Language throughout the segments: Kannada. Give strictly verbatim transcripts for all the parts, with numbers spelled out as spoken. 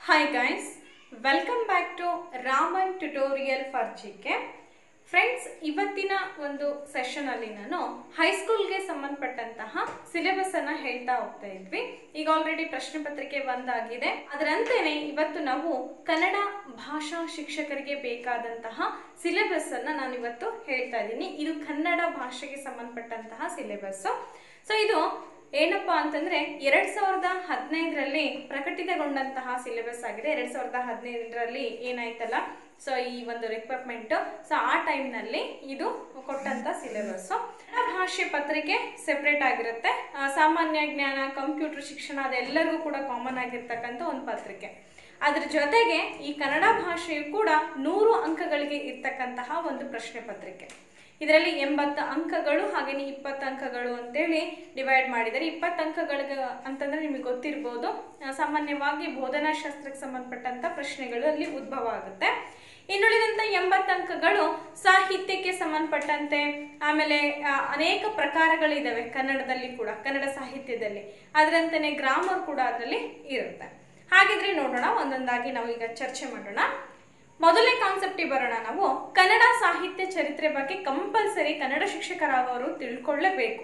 Hi guys, welcome back to Raman tutorial for G K. Friends, ಇವತ್ತಿನ ಒಂದು ಸೆಷನ್ ಅಲ್ಲಿ ನಾನು ಹೈಸ್ಕೂಲ್ಗೆ ಸಂಬಂಧಪಟ್ಟಂತಹ ಸಿಲೆಬಸ್ ಅನ್ನ ಹೇಳ್ತಾ ಹೋಗ್ತಾ ಇದ್ವಿ. ಈಗ ಆಲ್ರೆಡಿ ಪ್ರಶ್ನೆ ಪತ್ರಿಕೆ ಒಂದಾಗಿದೆ. ಅದರಂತೆಯೇ ಇವತ್ತು ನಾವು ಕನ್ನಡ ಭಾಷಾ ಶಿಕ್ಷಕರಿಗೆ ಬೇಕಾದಂತಹ ಸಿಲೆಬಸ್ ಅನ್ನ ನಾನು ಇವತ್ತು ಹೇಳ್ತಾ ಇದ್ದೀನಿ. ಇದು ಕನ್ನಡ ಭಾಷೆಗೆ ಸಂಬಂಧಪಟ್ಟಂತಹ ಸಿಲೆಬಸ್. ಸೊ ಇದು ಏನಪ್ಪಾ ಅಂತಂದ್ರೆ ಎರಡ್ ಸಾವಿರದ ಹದಿನೈದರಲ್ಲಿ ಪ್ರಕಟಿತಗೊಂಡಂತಹ ಸಿಲೆಬಸ್ ಆಗಿದೆ. ಎರಡ್ ಸಾವಿರದ ಹದಿನೈದರಲ್ಲಿ ಏನಾಯ್ತಲ್ಲ, ಸೊ ಈ ಒಂದು ರಿಕ್ವೈರ್ಮೆಂಟ್, ಸೊ ಆ ಟೈಮ್ ನಲ್ಲಿ ಇದು ಕೊಟ್ಟಂತ ಸಿಲೆಬಸ್. ಭಾಷೆ ಪತ್ರಿಕೆ ಸೆಪರೇಟ್ ಆಗಿರುತ್ತೆ. ಸಾಮಾನ್ಯ ಜ್ಞಾನ, ಕಂಪ್ಯೂಟರ್ ಶಿಕ್ಷಣ ಅದೆಲ್ಲರಿಗೂ ಕೂಡ ಕಾಮನ್ ಆಗಿರ್ತಕ್ಕಂಥ ಒಂದು ಪತ್ರಿಕೆ. ಅದ್ರ ಜೊತೆಗೆ ಈ ಕನ್ನಡ ಭಾಷೆಯು ಕೂಡ ನೂರು ಅಂಕಗಳಿಗೆ ಇರ್ತಕ್ಕಂತಹ ಒಂದು ಪ್ರಶ್ನೆ ಪತ್ರಿಕೆ. ಇದರಲ್ಲಿ ಎಂಬತ್ತು ಅಂಕಗಳು ಹಾಗೇನೆ ಇಪ್ಪತ್ತು ಅಂಕಗಳು ಅಂತೇಳಿ ಡಿವೈಡ್ ಮಾಡಿದ್ದಾರೆ. ಇಪ್ಪತ್ತು ಅಂಕಗಳಿಗೆ ಅಂತಂದ್ರೆ ನಿಮಗೆ ಗೊತ್ತಿರ್ಬೋದು, ಸಾಮಾನ್ಯವಾಗಿ ಬೋಧನಾ ಶಾಸ್ತ್ರಕ್ಕೆ ಸಂಬಂಧಪಟ್ಟಂತ ಪ್ರಶ್ನೆಗಳು ಅಲ್ಲಿ ಉದ್ಭವ ಆಗುತ್ತೆ. ಇನ್ನುಳಿದಂತ ಎಂಬತ್ತು ಅಂಕಗಳು ಸಾಹಿತ್ಯಕ್ಕೆ ಸಂಬಂಧಪಟ್ಟಂತೆ, ಆಮೇಲೆ ಅನೇಕ ಪ್ರಕಾರಗಳಿದಾವೆ ಕನ್ನಡದಲ್ಲಿ ಕೂಡ, ಕನ್ನಡ ಸಾಹಿತ್ಯದಲ್ಲಿ. ಅದರಂತೆಯೇ ಗ್ರಾಮರ್ ಕೂಡ ಅದರಲ್ಲಿ ಇರುತ್ತೆ. ಹಾಗಿದ್ರೆ ನೋಡೋಣ, ಒಂದೊಂದಾಗಿ ನಾವು ಈಗ ಚರ್ಚೆ ಮಾಡೋಣ. ಮೊದಲನೇ ಕಾನ್ಸೆಪ್ಟ್ ಬರೋಣ. ನಾವು ಕನ್ನಡ ಸಾಹಿತ್ಯ ಚರಿತ್ರೆ ಬಗ್ಗೆ ಕಂಪಲ್ಸರಿ ಕನ್ನಡ ಶಿಕ್ಷಕರಾದವರು ತಿಳ್ಕೊಳ್ಳೇಬೇಕು.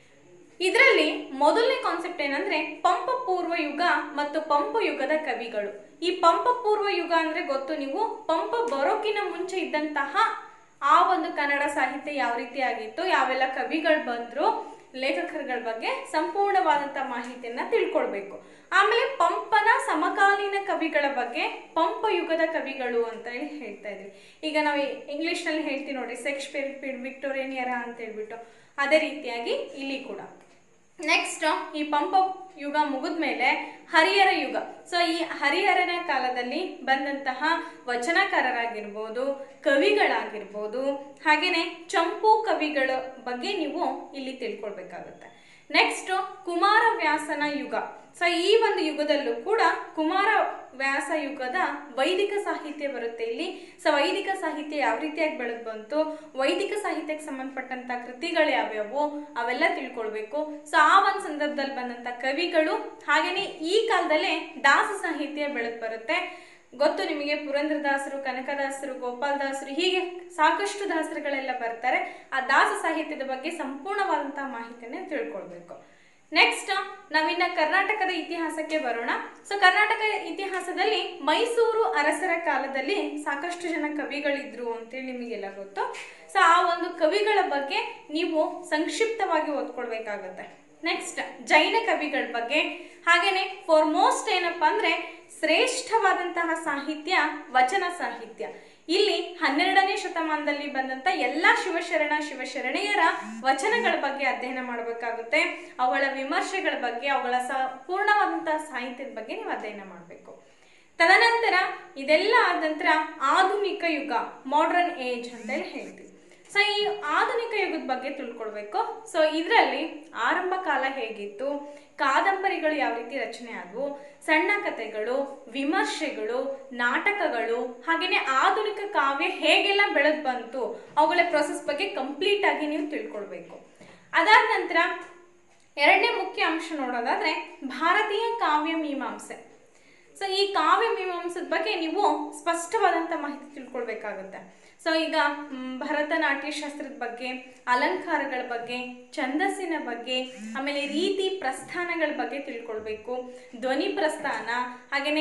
ಇದರಲ್ಲಿ ಮೊದಲನೇ ಕಾನ್ಸೆಪ್ಟ್ ಏನಂದ್ರೆ ಪಂಪ ಪೂರ್ವ ಯುಗ ಮತ್ತು ಪಂಪ ಯುಗದ ಕವಿಗಳು. ಈ ಪಂಪ ಪೂರ್ವ ಯುಗ ಅಂದ್ರೆ ಗೊತ್ತು ನೀವು, ಪಂಪ ಬರೋಕಿನ ಮುಂಚೆ ಇದ್ದಂತಹ ಆ ಒಂದು ಕನ್ನಡ ಸಾಹಿತ್ಯ ಯಾವ ರೀತಿ ಆಗಿತ್ತು, ಯಾವೆಲ್ಲ ಕವಿಗಳು ಬಂದ್ರು, ಲೇಖಕರುಗಳ ಬಗ್ಗೆ ಸಂಪೂರ್ಣವಾದಂತಹ ಮಾಹಿತಿಯನ್ನ ತಿಳ್ಕೊಳ್ಬೇಕು. ಆಮೇಲೆ ಪಂಪನ ಸಮಕಾಲೀನ ಕವಿಗಳ ಬಗ್ಗೆ ಪಂಪ ಯುಗದ ಕವಿಗಳು ಅಂತ ಹೇಳಿ ಹೇಳ್ತಾ ಇದ್ವಿ. ಈಗ ನಾವು ಇಂಗ್ಲಿಷ್ ನಲ್ಲಿ ಹೇಳ್ತೀವಿ ನೋಡಿ, ಶೇಕ್ಸ್ಪಿಯರ್, ವಿಕ್ಟೋರಿಯನ್ ಎರಾ ಅಂತ ಹೇಳ್ಬಿಟ್ಟು, ಅದೇ ರೀತಿಯಾಗಿ ಇಲ್ಲಿ ಕೂಡ. ನೆಕ್ಸ್ಟ್ ಈ ಪಂಪ ಯುಗ ಮುಗಿದ್ಮೇಲೆ ಹರಿಹರ ಯುಗ. ಸೊ ಈ ಹರಿಹರನ ಕಾಲದಲ್ಲಿ ಬಂದಂತಹ ವಚನಕಾರರಾಗಿರ್ಬೋದು, ಕವಿಗಳಾಗಿರ್ಬೋದು, ಹಾಗೇನೆ ಚಂಪು ಕವಿಗಳ ಬಗ್ಗೆ ನೀವು ಇಲ್ಲಿ ತಿಳ್ಕೊಳ್ಬೇಕಾಗುತ್ತೆ. ನೆಕ್ಸ್ಟ್ ಕುಮಾರವ್ಯಾಸನ ಯುಗ. ಸೊ ಈ ಒಂದು ಯುಗದಲ್ಲೂ ಕೂಡ ಕುಮಾರ ವ್ಯಾಸ ಯುಗದ ವೈದಿಕ ಸಾಹಿತ್ಯ ಬರುತ್ತೆ ಇಲ್ಲಿ. ಸೊ ವೈದಿಕ ಸಾಹಿತ್ಯ ಯಾವ ರೀತಿಯಾಗಿ ಬೆಳೆದು ಬಂತು, ವೈದಿಕ ಸಾಹಿತ್ಯಕ್ಕೆ ಸಂಬಂಧಪಟ್ಟಂತ ಕೃತಿಗಳು ಯಾವ್ಯಾವು ಅವೆಲ್ಲ ತಿಳ್ಕೊಳ್ಬೇಕು. ಸೊ ಆ ಒಂದು ಸಂದರ್ಭದಲ್ಲಿ ಬಂದಂತ ಕವಿಗಳು, ಹಾಗೇನೆ ಈ ಕಾಲದಲ್ಲೇ ದಾಸ ಸಾಹಿತ್ಯ ಬೆಳೆದು ಬರುತ್ತೆ. ಗೊತ್ತು ನಿಮಗೆ, ಪುರಂದ್ರದಾಸರು, ಕನಕದಾಸರು, ಗೋಪಾಲದಾಸರು, ಹೀಗೆ ಸಾಕಷ್ಟು ದಾಸರುಗಳೆಲ್ಲ ಬರ್ತಾರೆ. ಆ ದಾಸ ಸಾಹಿತ್ಯದ ಬಗ್ಗೆ ಸಂಪೂರ್ಣವಾದಂತಹ ಮಾಹಿತಿಯನ್ನ ತಿಳ್ಕೊಳ್ಬೇಕು. ನೆಕ್ಸ್ಟ್ ನಾವಿನ್ನ ಕರ್ನಾಟಕದ ಇತಿಹಾಸಕ್ಕೆ ಬರೋಣ. ಸೊ ಕರ್ನಾಟಕ ಇತಿಹಾಸದಲ್ಲಿ ಮೈಸೂರು ಅರಸರ ಕಾಲದಲ್ಲಿ ಸಾಕಷ್ಟು ಜನ ಕವಿಗಳಿದ್ರು ಅಂತೇಳಿ ನಿಮಗೆಲ್ಲ ಗೊತ್ತು. ಸೊ ಆ ಒಂದು ಕವಿಗಳ ಬಗ್ಗೆ ನೀವು ಸಂಕ್ಷಿಪ್ತವಾಗಿ ಓದ್ಕೊಳ್ಬೇಕಾಗತ್ತೆ. ನೆಕ್ಸ್ಟ್ ಜೈನ ಕವಿಗಳ ಬಗ್ಗೆ, ಹಾಗೇನೆ ಫಾರ್ ಮೋಸ್ಟ್ ಏನಪ್ಪಾ ಅಂದ್ರೆ ಶ್ರೇಷ್ಠವಾದಂತಹ ಸಾಹಿತ್ಯ ವಚನ ಸಾಹಿತ್ಯ. ಇಲ್ಲಿ ಹನ್ನೆರಡನೇ ಶತಮಾನದಲ್ಲಿ ಬಂದಂತ ಎಲ್ಲಾ ಶಿವಶರಣ ಶಿವಶರಣೆಯರ ವಚನಗಳ ಬಗ್ಗೆ ಅಧ್ಯಯನ ಮಾಡಬೇಕಾಗುತ್ತೆ. ಅವುಗಳ ವಿಮರ್ಶೆಗಳ ಬಗ್ಗೆ, ಅವುಗಳ ಸಂಪೂರ್ಣವಾದಂತಹ ಸಾಹಿತ್ಯದ ಬಗ್ಗೆ ನೀವು ಅಧ್ಯಯನ ಮಾಡಬೇಕು. ತದನಂತರ ಇದೆಲ್ಲ ಆದ ನಂತರ ಆಧುನಿಕ ಯುಗ, ಮಾಡರ್ನ್ ಏಜ್ ಅಂತ ಹೇಳಿ ಹೇಳ್ತೀವಿ. ಸೊ ಈ ಆಧುನಿಕ ಯುಗದ ಬಗ್ಗೆ ತಿಳ್ಕೊಳ್ಬೇಕು. ಸೊ ಇದರಲ್ಲಿ ಆರಂಭ ಕಾಲ ಹೇಗಿತ್ತು, ಕಾದಂಬರಿಗಳು ಯಾವ ರೀತಿ ರಚನೆ ಆದವು, ಸಣ್ಣ ಕಥೆಗಳು, ವಿಮರ್ಶೆಗಳು, ನಾಟಕಗಳು, ಹಾಗೇನೆ ಆಧುನಿಕ ಕಾವ್ಯ ಹೇಗೆಲ್ಲ ಬೆಳೆದು ಬಂತು, ಅವುಗಳ ಪ್ರೊಸೆಸ್ ಬಗ್ಗೆ ಕಂಪ್ಲೀಟ್ ಆಗಿ ನೀವು ತಿಳ್ಕೊಳ್ಬೇಕು. ಅದಾದ ನಂತರ ಎರಡನೇ ಮುಖ್ಯ ಅಂಶ ನೋಡೋದಾದ್ರೆ ಭಾರತೀಯ ಕಾವ್ಯ ಮೀಮಾಂಸೆ. ಸೊ ಈ ಕಾವ್ಯ ಮೀಮಾಂಸದ ಬಗ್ಗೆ ನೀವು ಸ್ಪಷ್ಟವಾದಂತ ಮಾಹಿತಿ ತಿಳ್ಕೊಳ್ಬೇಕಾಗುತ್ತೆ. ಸೊ ಈಗ ಭರತನಾಟ್ಯ ಶಾಸ್ತ್ರದ ಬಗ್ಗೆ, ಅಲಂಕಾರಗಳ ಬಗ್ಗೆ, ಛಂದಸ್ಸಿನ ಬಗ್ಗೆ, ಆಮೇಲೆ ರೀತಿ ಪ್ರಸ್ಥಾನಗಳ ಬಗ್ಗೆ ತಿಳ್ಕೊಳ್ಬೇಕು. ಧ್ವನಿ ಪ್ರಸ್ಥಾನ, ಹಾಗೇನೆ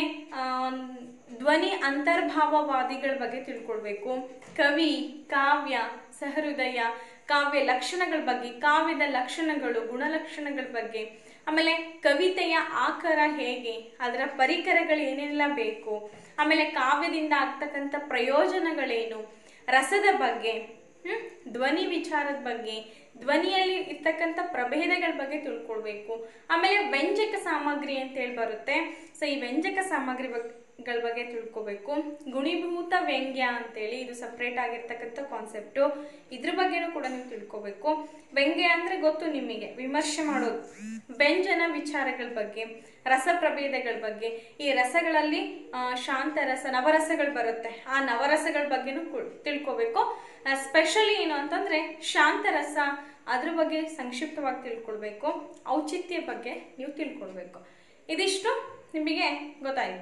ಧ್ವನಿ ಅಂತರ್ಭಾವವಾದಿಗಳ ಬಗ್ಗೆ ತಿಳ್ಕೊಳ್ಬೇಕು. ಕವಿ, ಕಾವ್ಯ, ಸಹೃದಯ, ಕಾವ್ಯ ಲಕ್ಷಣಗಳ ಬಗ್ಗೆ, ಕಾವ್ಯದ ಲಕ್ಷಣಗಳು, ಗುಣಲಕ್ಷಣಗಳ ಬಗ್ಗೆ, ಆಮೇಲೆ ಕವಿತೆಯ ಆಕಾರ ಹೇಗೆ, ಅದರ ಪರಿಕರಗಳು ಏನೆಲ್ಲ ಬೇಕು, ಆಮೇಲೆ ಕಾವ್ಯದಿಂದ ಆಗ್ತಕ್ಕಂಥ ಪ್ರಯೋಜನಗಳೇನು, ರಸದ ಬಗ್ಗೆ, ಹ್ಮ್ ಧ್ವನಿ ವಿಚಾರದ ಬಗ್ಗೆ, ಧ್ವನಿಯಲ್ಲಿ ಇರ್ತಕ್ಕಂಥ ಪ್ರಭೇದಗಳ ಬಗ್ಗೆ ತಿಳ್ಕೊಳ್ಬೇಕು. ಆಮೇಲೆ ವ್ಯಂಜಕ ಸಾಮಗ್ರಿ ಅಂತ ಹೇಳಿ ಬರುತ್ತೆ. ಸೊ ಈ ವ್ಯಂಜಕ ಸಾಮಗ್ರಿ ಗಳ ಬಗ್ಗೆ ತಿಳ್ಕೊಬೇಕು. ಗುಣಿಭೂತ ವ್ಯಂಗ್ಯ ಅಂತೇಳಿ ಇದು ಸಪ್ರೇಟ್ ಆಗಿರ್ತಕ್ಕಂಥ ಕಾನ್ಸೆಪ್ಟು, ಇದ್ರ ಬಗ್ಗೆನೂ ಕೂಡ ನೀವು ತಿಳ್ಕೊಬೇಕು. ವ್ಯಂಗ್ಯ ಅಂದ್ರೆ ಗೊತ್ತು ನಿಮಗೆ, ವಿಮರ್ಶೆ ಮಾಡೋದು. ವ್ಯಂಜನ ವಿಚಾರಗಳ ಬಗ್ಗೆ, ರಸ ಪ್ರಭೇದಗಳ ಬಗ್ಗೆ, ಈ ರಸಗಳಲ್ಲಿ ಶಾಂತ ರಸ, ನವರಸಗಳು ಬರುತ್ತೆ, ಆ ನವರಸಗಳ ಬಗ್ಗೆನೂ ತಿಳ್ಕೊಬೇಕು. ಸ್ಪೆಷಲಿ ಏನು ಅಂತಂದ್ರೆ ಶಾಂತರಸ, ಅದ್ರ ಬಗ್ಗೆ ಸಂಕ್ಷಿಪ್ತವಾಗಿ ತಿಳ್ಕೊಳ್ಬೇಕು. ಔಚಿತ್ಯ ಬಗ್ಗೆ ನೀವು ತಿಳ್ಕೊಳ್ಬೇಕು. ಇದಿಷ್ಟು ನಿಮಗೆ ಗೊತ್ತಾಯಿತು.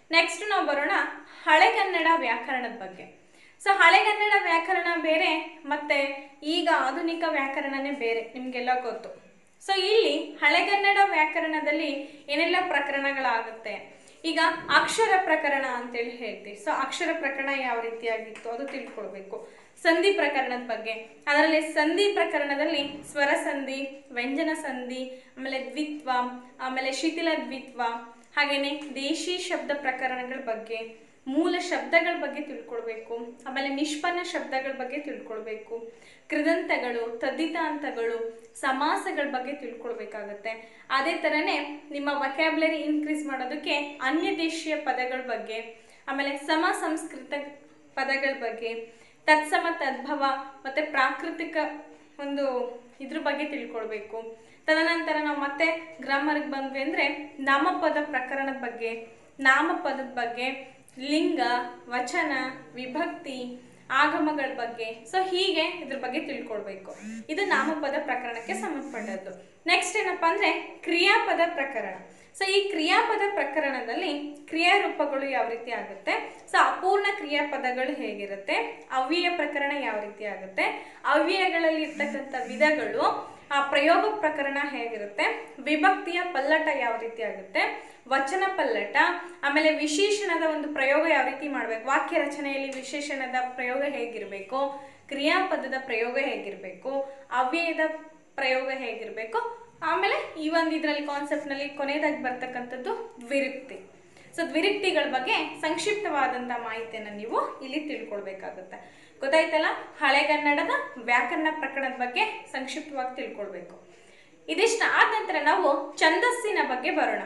ನೆಕ್ಸ್ಟ್ ನಾವು ಬರೋಣ ಹಳೆಗನ್ನಡ ವ್ಯಾಕರಣದ ಬಗ್ಗೆ. ಸೊ ಹಳೆಗನ್ನಡ ವ್ಯಾಕರಣ ಬೇರೆ ಮತ್ತೆ ಈಗ ಆಧುನಿಕ ವ್ಯಾಕರಣನೇ ಬೇರೆ, ನಿಮಗೆಲ್ಲ ಗೊತ್ತು. ಸೊ ಇಲ್ಲಿ ಹಳೆಗನ್ನಡ ವ್ಯಾಕರಣದಲ್ಲಿ ಏನೆಲ್ಲ ಪ್ರಕರಣಗಳಾಗುತ್ತೆ, ಈಗ ಅಕ್ಷರ ಪ್ರಕರಣ ಅಂತೇಳಿ ಹೇಳ್ತೀವಿ. ಸೊ ಅಕ್ಷರ ಪ್ರಕರಣ ಯಾವ ರೀತಿಯಾಗಿತ್ತು ಅದು ತಿಳ್ಕೊಳ್ಬೇಕು. ಸಂಧಿ ಪ್ರಕರಣದ ಬಗ್ಗೆ, ಅದರಲ್ಲಿ ಸಂಧಿ ಪ್ರಕರಣದಲ್ಲಿ ಸ್ವರ ಸಂಧಿ, ವ್ಯಂಜನ ಸಂಧಿ, ಆಮೇಲೆ ದ್ವಿತ್ವ, ಆಮೇಲೆ ಶಿಥಿಲ ದ್ವಿತ್ವ, ಹಾಗೇನೆ ದೇಶಿ ಶಬ್ದ ಪ್ರಕರಣಗಳ ಬಗ್ಗೆ, ಮೂಲ ಶಬ್ದಗಳ ಬಗ್ಗೆ ತಿಳ್ಕೊಳ್ಬೇಕು. ಆಮೇಲೆ ನಿಷ್ಪನ್ನ ಶಬ್ದಗಳ ಬಗ್ಗೆ ತಿಳ್ಕೊಳ್ಬೇಕು. ಕೃದಂತಗಳು, ತದ್ದಿತಾಂತಗಳು, ಸಮಾಸಗಳ ಬಗ್ಗೆ ತಿಳ್ಕೊಳ್ಬೇಕಾಗತ್ತೆ. ಅದೇ ಥರನೇ ನಿಮ್ಮ ವೊಕ್ಯಾಬ್ಯುಲರಿ ಇನ್ಕ್ರೀಸ್ ಮಾಡೋದಕ್ಕೆ ಅನ್ಯ ದೇಶೀಯ ಪದಗಳ ಬಗ್ಗೆ, ಆಮೇಲೆ ಸಮ ಸಂಸ್ಕೃತ ಪದಗಳ ಬಗ್ಗೆ, ತತ್ಸಮ ತದ್ಭವ ಮತ್ತು ಪ್ರಾಕೃತಿಕ ಒಂದು ಇದ್ರ ಬಗ್ಗೆ ತಿಳ್ಕೊಳ್ಬೇಕು. ತದನಂತರ ನಾವು ಮತ್ತೆ ಗ್ರಾಮರ್ಗೆ ಬಂದ್ವಿ ಅಂದರೆ ನಾಮಪದ ಪ್ರಕರಣದ ಬಗ್ಗೆ, ನಾಮಪದದ ಬಗ್ಗೆ, ಲಿಂಗ, ವಚನ, ವಿಭಕ್ತಿ, ಆಗಮಗಳ ಬಗ್ಗೆ. ಸೊ ಹೀಗೆ ಇದ್ರ ಬಗ್ಗೆ ತಿಳ್ಕೊಳ್ಬೇಕು. ಇದು ನಾಮಪದ ಪ್ರಕರಣಕ್ಕೆ ಸಂಬಂಧಪಟ್ಟದ್ದು. ನೆಕ್ಸ್ಟ್ ಏನಪ್ಪಾ ಅಂದ್ರೆ ಕ್ರಿಯಾಪದ ಪ್ರಕರಣ. ಸೊ ಈ ಕ್ರಿಯಾಪದ ಪ್ರಕರಣದಲ್ಲಿ ಕ್ರಿಯಾರೂಪಗಳು ಯಾವ ರೀತಿ ಆಗುತ್ತೆ, ಸೊ ಅಪೂರ್ಣ ಕ್ರಿಯಾಪದಗಳು ಹೇಗಿರುತ್ತೆ, ಅವ್ಯಯ ಪ್ರಕರಣ ಯಾವ ರೀತಿ ಆಗುತ್ತೆ, ಅವ್ಯಯಗಳಲ್ಲಿ ಇರ್ತಕ್ಕಂಥ ವಿಧಗಳು, ಆ ಪ್ರಯೋಗ ಪ್ರಕರಣ ಹೇಗಿರುತ್ತೆ, ವಿಭಕ್ತಿಯ ಪಲ್ಲಟ ಯಾವ ರೀತಿ ಆಗುತ್ತೆ, ವಚನ ಪಲ್ಲಟ, ಆಮೇಲೆ ವಿಶೇಷಣದ ಒಂದು ಪ್ರಯೋಗ ಯಾವ ರೀತಿ ಮಾಡಬೇಕು, ವಾಕ್ಯ ರಚನೆಯಲ್ಲಿ ವಿಶೇಷಣದ ಪ್ರಯೋಗ ಹೇಗಿರಬೇಕು, ಕ್ರಿಯಾಪದದ ಪ್ರಯೋಗ ಹೇಗಿರಬೇಕು, ಅವ್ಯಯದ ಪ್ರಯೋಗ ಹೇಗಿರಬೇಕು, ಆಮೇಲೆ ಈ ಒಂದು ಇದರಲ್ಲಿ ಕಾನ್ಸೆಪ್ಟ್ನಲ್ಲಿ ಕೊನೆಯದಾಗಿ ಬರ್ತಕ್ಕಂಥದ್ದು ದ್ವಿರುಕ್ತಿ. ಸೊ ದ್ವಿರುಕ್ತಿಗಳ ಬಗ್ಗೆ ಸಂಕ್ಷಿಪ್ತವಾದಂಥ ಮಾಹಿತಿಯನ್ನು ನೀವು ಇಲ್ಲಿ ತಿಳ್ಕೊಳ್ಬೇಕಾಗುತ್ತೆ. ಗೊತ್ತಾಯ್ತಲ್ಲ, ಹಳೆಗನ್ನಡದ ವ್ಯಾಕರಣ ಪ್ರಕರಣದ ಬಗ್ಗೆ ಸಂಕ್ಷಿಪ್ತವಾಗಿ ತಿಳ್ಕೊಳ್ಬೇಕು. ಇದಿಷ್ಟ ಆದ ನಂತರ ನಾವು ಛಂದಸ್ಸಿನ ಬಗ್ಗೆ ಬರೋಣ.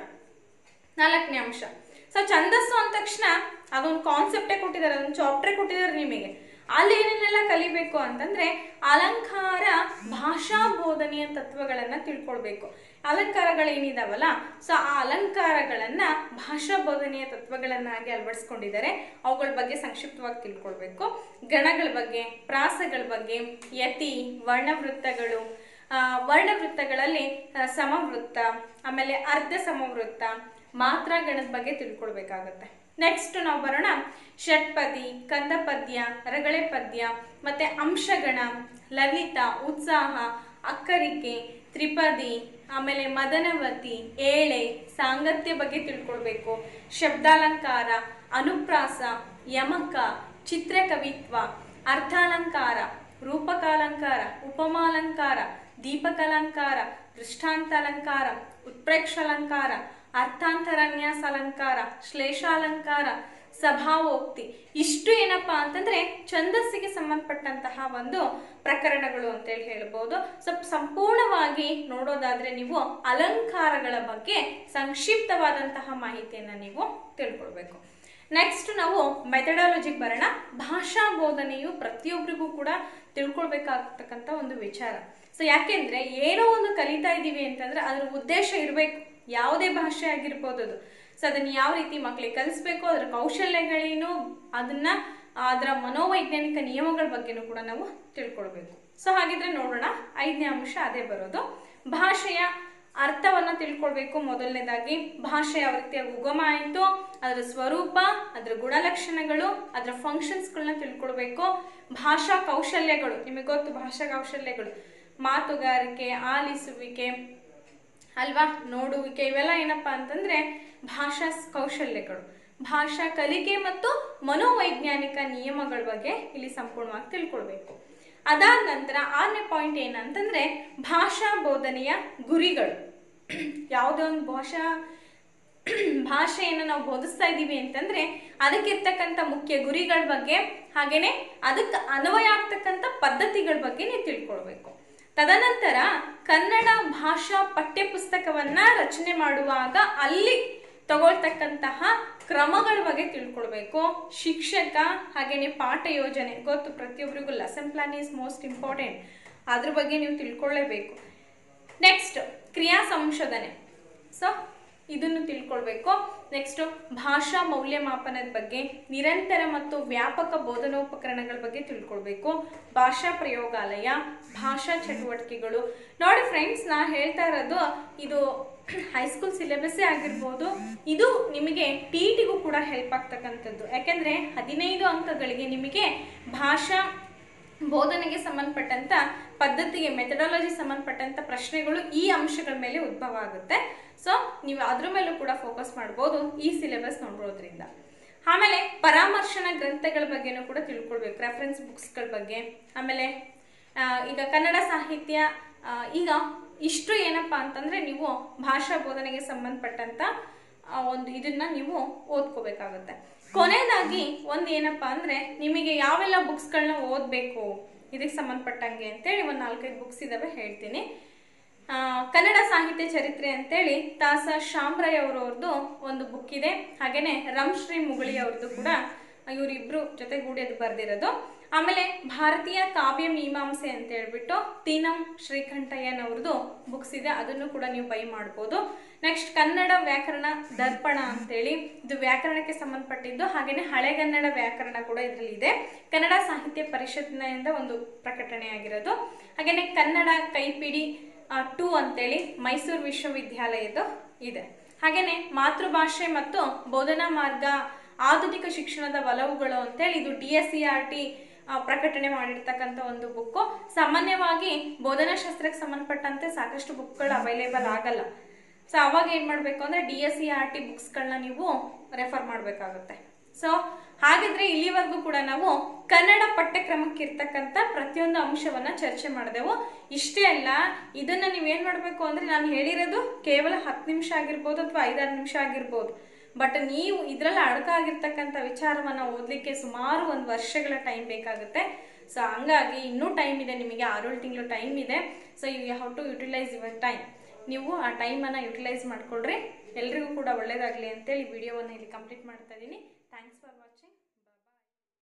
ನಾಲ್ಕನೇ ಅಂಶ. ಸೊ ಛಂದಸ್ಸು ಅಂದ ತಕ್ಷಣ ಅದೊಂದು ಕಾನ್ಸೆಪ್ಟೇ ಕೊಟ್ಟಿದ್ದಾರೆ, ಅದೊಂದು ಚಾಪ್ಟ್ರೇ ಕೊಟ್ಟಿದ್ದಾರೆ ನಿಮಗೆ. ಅಲ್ಲಿ ಏನೇನೆಲ್ಲ ಕಲಿಬೇಕು ಅಂತಂದ್ರೆ ಅಲಂಕಾರ, ಭಾಷಾ ಬೋಧನೆಯ ತತ್ವಗಳನ್ನ ತಿಳ್ಕೊಳ್ಬೇಕು. ಅಲಂಕಾರಗಳೇನಿದಾವಲ್ಲ, ಸೊ ಆ ಅಲಂಕಾರಗಳನ್ನ ಭಾಷಾ ಬೋಧನೆಯ ತತ್ವಗಳನ್ನಾಗಿ ಅಳವಡಿಸ್ಕೊಂಡಿದ್ದಾರೆ. ಅವುಗಳ ಬಗ್ಗೆ ಸಂಕ್ಷಿಪ್ತವಾಗಿ ತಿಳ್ಕೊಳ್ಬೇಕು. ಗಣಗಳ ಬಗ್ಗೆ, ಪ್ರಾಸಗಳ ಬಗ್ಗೆ, ಯತಿ, ವರ್ಣವೃತ್ತಗಳು, ವರ್ಣವೃತ್ತಗಳಲ್ಲಿ ಸಮವೃತ್ತ, ಆಮೇಲೆ ಅರ್ಧ ಸಮವೃತ್ತ, ಮಾತ್ರಾ ಗಣದ ಬಗ್ಗೆ ತಿಳ್ಕೊಳ್ಬೇಕಾಗತ್ತೆ. ನೆಕ್ಸ್ಟ್ ನಾವು ಬರೋಣ ಷಟ್ಪದಿ, ಕಂದಪದ್ಯ, ರಗಳೆ ಪದ್ಯ, ಮತ್ತೆ ಅಂಶಗಣ, ಲಲಿತ, ಉತ್ಸಾಹ, ಅಕ್ಕರಿಕೆ, ತ್ರಿಪದಿ, ಆಮೇಲೆ ಮದನವತಿ, ಏಳೆ, ಸಾಂಗತ್ಯ ಬಗ್ಗೆ ತಿಳ್ಕೊಳ್ಬೇಕು. ಶಬ್ದಾಲಂಕಾರ, ಅನುಪ್ರಾಸ, ಯಮಕ, ಚಿತ್ರಕವಿತ್ವ, ಅರ್ಥಾಲಂಕಾರ, ರೂಪಕಾಲಂಕಾರ, ಉಪಮಾಲಂಕಾರ, ದೀಪಕಲಂಕಾರ, ದೃಷ್ಟಾಂತಾಲಂಕಾರ, ಉತ್ಪ್ರೇಕ್ಷಾಲಂಕಾರ, ಅರ್ಥಾಂತರನ್ಯಾಸ ಅಲಂಕಾರ, ಶ್ಲೇಷಾಲಂಕಾರ, ಸಭಾವೋಕ್ತಿ. ಇಷ್ಟು ಏನಪ್ಪಾ ಅಂತಂದ್ರೆ ಛಂದಸ್ಸಿಗೆ ಸಂಬಂಧಪಟ್ಟಂತಹ ಒಂದು ಪ್ರಕರಣಗಳು ಅಂತೇಳಿ ಹೇಳ್ಬೋದು. ಸ್ವಲ್ಪ ಸಂಪೂರ್ಣವಾಗಿ ನೋಡೋದಾದ್ರೆ ನೀವು ಅಲಂಕಾರಗಳ ಬಗ್ಗೆ ಸಂಕ್ಷಿಪ್ತವಾದಂತಹ ಮಾಹಿತಿಯನ್ನ ನೀವು ತಿಳ್ಕೊಳ್ಬೇಕು. ನೆಕ್ಸ್ಟ್ ನಾವು ಮೆಥಡಾಲಜಿಗೆ ಬರೋಣ. ಭಾಷಾ ಬೋಧನೆಯು ಪ್ರತಿಯೊಬ್ಬರಿಗೂ ಕೂಡ ತಿಳ್ಕೊಳ್ಬೇಕಾಗ್ತಕ್ಕಂಥ ಒಂದು ವಿಚಾರ. ಸೊ ಯಾಕೆಂದ್ರೆ ಏನೋ ಒಂದು ಕಲಿತಾ ಇದ್ದೀವಿ ಅಂತಂದ್ರೆ ಅದ್ರ ಉದ್ದೇಶ ಇರಬೇಕು. ಯಾವುದೇ ಭಾಷೆ ಆಗಿರ್ಬೋದು ಅದು. ಸೊ ಅದನ್ನ ಯಾವ ರೀತಿ ಮಕ್ಕಳಿಗೆ ಕಲಿಸ್ಬೇಕು, ಅದರ ಕೌಶಲ್ಯಗಳೇನು, ಅದನ್ನ ಅದರ ಮನೋವೈಜ್ಞಾನಿಕ ನಿಯಮಗಳ ಬಗ್ಗೆನೂ ಕೂಡ ನಾವು ತಿಳ್ಕೊಳ್ಬೇಕು. ಸೊ ಹಾಗಿದ್ರೆ ನೋಡೋಣ, ಐದನೇ ಅಂಶ ಅದೇ ಬರೋದು. ಭಾಷೆಯ ಅರ್ಥವನ್ನ ತಿಳ್ಕೊಳ್ಬೇಕು. ಮೊದಲನೇದಾಗಿ ಭಾಷೆ ಯಾವ ರೀತಿಯಾಗಿ ಉಗಮ ಆಯಿತು, ಅದರ ಸ್ವರೂಪ, ಅದರ ಗುಣಲಕ್ಷಣಗಳು, ಅದರ ಫಂಕ್ಷನ್ಸ್ಗಳನ್ನ ತಿಳ್ಕೊಳ್ಬೇಕು. ಭಾಷಾ ಕೌಶಲ್ಯಗಳು, ನಿಮಗೆ ಗೊತ್ತು ಭಾಷಾ ಕೌಶಲ್ಯಗಳು, ಮಾತುಗಾರಿಕೆ, ಆಲಿಸುವಿಕೆ ಅಲ್ವಾ, ನೋಡುವಿಕೆ, ಇವೆಲ್ಲ ಏನಪ್ಪಾ ಅಂತಂದ್ರೆ ಭಾಷಾ ಕೌಶಲ್ಯಗಳು. ಭಾಷಾ ಕಲಿಕೆ ಮತ್ತು ಮನೋವೈಜ್ಞಾನಿಕ ನಿಯಮಗಳ ಬಗ್ಗೆ ಇಲ್ಲಿ ಸಂಪೂರ್ಣವಾಗಿ ತಿಳ್ಕೊಳ್ಬೇಕು. ಅದಾದ ನಂತರ ಆರನೇ ಪಾಯಿಂಟ್ ಏನಂತಂದ್ರೆ ಭಾಷಾ ಬೋಧನೆಯ ಗುರಿಗಳು. ಯಾವುದೇ ಒಂದು ಭಾಷಾ ಭಾಷೆಯನ್ನು ನಾವು ಬೋಧಿಸ್ತಾ ಇದ್ದೀವಿ ಅಂತಂದ್ರೆ ಅದಕ್ಕಿರ್ತಕ್ಕಂಥ ಮುಖ್ಯ ಗುರಿಗಳ ಬಗ್ಗೆ, ಹಾಗೇನೆ ಅದಕ್ಕೆ ಅನ್ವಯ ಆಗ್ತಕ್ಕಂಥ ಪದ್ಧತಿಗಳ ಬಗ್ಗೆ ನೀವು ತಿಳ್ಕೊಳ್ಬೇಕು. ತದನಂತರ ಕನ್ನಡ ಭಾಷಾ ಪಠ್ಯ ಪುಸ್ತಕವನ್ನ ರಚನೆ ಮಾಡುವಾಗ ಅಲ್ಲಿ ತಗೊಳ್ತಕ್ಕಂತಹ ಕ್ರಮಗಳ ಬಗ್ಗೆ ತಿಳ್ಕೊಳ್ಬೇಕು. ಶಿಕ್ಷಕ ಹಾಗೇನೆ ಪಾಠ ಯೋಜನೆ ಗೊತ್ತು ಪ್ರತಿಯೊಬ್ಬರಿಗೂ, lesson plan is most important, ಅದ್ರ ಬಗ್ಗೆ ನೀವು ತಿಳ್ಕೊಳ್ಳೇಬೇಕು. ನೆಕ್ಸ್ಟ್ ಕ್ರಿಯಾ ಸಂಶೋಧನೆ, ಸೊ ಇದನ್ನು ತಿಳ್ಕೊಳ್ಬೇಕು. ನೆಕ್ಸ್ಟು ಭಾಷಾ ಮೌಲ್ಯಮಾಪನದ ಬಗ್ಗೆ, ನಿರಂತರ ಮತ್ತು ವ್ಯಾಪಕ ಬೋಧನೋಪಕರಣಗಳ ಬಗ್ಗೆ ತಿಳ್ಕೊಳ್ಬೇಕು, ಭಾಷಾ ಪ್ರಯೋಗಾಲಯ, ಭಾಷಾ ಚಟುವಟಿಕೆಗಳು. ನೋಡಿ ಫ್ರೆಂಡ್ಸ್, ನಾ ಹೇಳ್ತಾ ಇರೋದು ಇದು ಹೈಸ್ಕೂಲ್ ಸಿಲೆಬಸ್ಸೇ ಆಗಿರ್ಬೋದು, ಇದು ನಿಮಗೆ ಟಿ ಇ ಟಿಗೂ ಕೂಡ ಹೆಲ್ಪ್ ಆಗ್ತಕ್ಕಂಥದ್ದು. ಯಾಕೆಂದರೆ ಹದಿನೈದು ಅಂಕಗಳಿಗೆ ನಿಮಗೆ ಭಾಷಾ ಬೋಧನೆಗೆ ಸಂಬಂಧಪಟ್ಟಂಥ ಪದ್ಧತಿಗೆ, ಮೆಥಡಾಲಜಿ ಸಂಬಂಧಪಟ್ಟಂಥ ಪ್ರಶ್ನೆಗಳು ಈ ಅಂಶಗಳ ಮೇಲೆ ಉದ್ಭವ ಆಗುತ್ತೆ. ಸೊ ನೀವು ಅದ್ರ ಮೇಲೂ ಕೂಡ ಫೋಕಸ್ ಮಾಡ್ಬೋದು ಈ ಸಿಲೆಬಸ್ ನೋಡೋದ್ರಿಂದ. ಆಮೇಲೆ ಪರಾಮರ್ಶನ ಗ್ರಂಥಗಳ ಬಗ್ಗೆನೂ ಕೂಡ ತಿಳ್ಕೊಳ್ಬೇಕು, ರೆಫರೆನ್ಸ್ ಬುಕ್ಸ್ಗಳ ಬಗ್ಗೆ. ಆಮೇಲೆ ಈಗ ಕನ್ನಡ ಸಾಹಿತ್ಯ, ಈಗ ಇಷ್ಟು ಏನಪ್ಪ ಅಂತಂದರೆ ನೀವು ಭಾಷಾ ಬೋಧನೆಗೆ ಸಂಬಂಧಪಟ್ಟಂಥ ಒಂದು ಇದನ್ನು ನೀವು ಓದ್ಕೋಬೇಕಾಗುತ್ತೆ. ಕೊನೆಯದಾಗಿ ಒಂದು ಏನಪ್ಪ ಅಂದರೆ, ನಿಮಗೆ ಯಾವೆಲ್ಲ ಬುಕ್ಸ್ಗಳನ್ನ ಓದಬೇಕು ಇದಕ್ಕೆ ಸಂಬಂಧಪಟ್ಟಂಗೆ ಅಂತೇಳಿ ಒಂದು ನಾಲ್ಕೈದು ಬುಕ್ಸ್ ಇದ್ದಾವೆ, ಹೇಳ್ತೀನಿ. ಕನ್ನಡ ಸಾಹಿತ್ಯ ಚರಿತ್ರೆ ಅಂತೇಳಿ ತಾಸ ಶಾಮ್ರಾಯ್ ಅವರವ್ರದ್ದು ಒಂದು ಬುಕ್ ಇದೆ. ಹಾಗೆಯೇ ರಮ್ಶ್ರೀ ಮುಗುಳಿ ಅವ್ರದ್ದು ಕೂಡ, ಇವರಿಬ್ಬರು ಜೊತೆಗೂಡಿ ಅದು ಬರೆದಿರೋದು. ಆಮೇಲೆ ಭಾರತೀಯ ಕಾವ್ಯ ಮೀಮಾಂಸೆ ಅಂತ ಹೇಳ್ಬಿಟ್ಟು ತೀನಂ ಶ್ರೀಕಂಠಯ್ಯನವ್ರದ್ದು ಬುಕ್ಸ್ ಇದೆ, ಅದನ್ನು ಕೂಡ ನೀವು ಬೈ ಮಾಡ್ಬೋದು. ನೆಕ್ಸ್ಟ್ ಕನ್ನಡ ವ್ಯಾಕರಣ ದರ್ಪಣ ಅಂತೇಳಿ, ಇದು ವ್ಯಾಕರಣಕ್ಕೆ ಸಂಬಂಧಪಟ್ಟಿದ್ದು. ಹಾಗೆಯೇ ಹಳೆಗನ್ನಡ ವ್ಯಾಕರಣ ಕೂಡ ಇದರಲ್ಲಿ ಇದೆ, ಕನ್ನಡ ಸಾಹಿತ್ಯ ಪರಿಷತ್ನಿಂದ ಒಂದು ಪ್ರಕಟಣೆ ಆಗಿರೋದು. ಹಾಗೆಯೇ ಕನ್ನಡ ಕೈಪಿಡಿ ಟೂ ಅಂತೇಳಿ ಮೈಸೂರು ವಿಶ್ವವಿದ್ಯಾಲಯದ್ದು ಇದೆ. ಹಾಗೆಯೇ ಮಾತೃಭಾಷೆ ಮತ್ತು ಬೋಧನಾ ಮಾರ್ಗ ಆಧುನಿಕ ಶಿಕ್ಷಣದ ಒಲವುಗಳು ಅಂತೇಳಿ, ಇದು D S C R T ಪ್ರಕಟಣೆ ಮಾಡಿರ್ತಕ್ಕಂಥ ಒಂದು ಬುಕ್ಕು. ಸಾಮಾನ್ಯವಾಗಿ ಬೋಧನಾಶಾಸ್ತ್ರಕ್ಕೆ ಸಂಬಂಧಪಟ್ಟಂತೆ ಸಾಕಷ್ಟು ಬುಕ್ಗಳು ಅವೈಲೇಬಲ್ ಆಗಲ್ಲ. ಸೊ ಅವಾಗ ಏನು ಮಾಡಬೇಕು ಅಂದರೆ D S C R T ಬುಕ್ಸ್ಗಳನ್ನ ನೀವು ರೆಫರ್ ಮಾಡಬೇಕಾಗುತ್ತೆ. ಸೊ ಹಾಗಿದ್ರೆ ಇಲ್ಲಿವರೆಗೂ ಕೂಡ ನಾವು ಕನ್ನಡ ಪಠ್ಯಕ್ರಮಕ್ಕೆ ಇರ್ತಕ್ಕಂಥ ಪ್ರತಿಯೊಂದು ಅಂಶವನ್ನು ಚರ್ಚೆ ಮಾಡಿದೆವು. ಇಷ್ಟೇ ಅಲ್ಲ, ಇದನ್ನು ನೀವೇನು ಮಾಡಬೇಕು ಅಂದರೆ, ನಾನು ಹೇಳಿರೋದು ಕೇವಲ ಹತ್ತು ನಿಮಿಷ ಆಗಿರ್ಬೋದು ಅಥವಾ ಐದಾರು ನಿಮಿಷ ಆಗಿರ್ಬೋದು, ಬಟ್ ನೀವು ಇದರಲ್ಲಿ ಅಡಕಾಗಿರ್ತಕ್ಕಂಥ ವಿಚಾರವನ್ನು ಓದಲಿಕ್ಕೆ ಸುಮಾರು ಒಂದು ವರ್ಷಗಳ ಟೈಮ್ ಬೇಕಾಗುತ್ತೆ. ಸೊ ಹಂಗಾಗಿ ಇನ್ನೂ ಟೈಮ್ ಇದೆ, ನಿಮಗೆ ಆರೇಳು ತಿಂಗಳು ಟೈಮ್ ಇದೆ. So you have to utilise your time. ನೀವು ಆ ಟೈಮನ್ನು ಯುಟಿಲೈಸ್ ಮಾಡಿಕೊಳ್ರಿ. ಎಲ್ರಿಗೂ ಕೂಡ ಒಳ್ಳೆಯದಾಗಲಿ ಅಂತೇಳಿ ವಿಡಿಯೋವನ್ನು ಇಲ್ಲಿ ಕಂಪ್ಲೀಟ್ ಮಾಡ್ತಾ ಇದ್ದೀನಿ. Thanks for watching.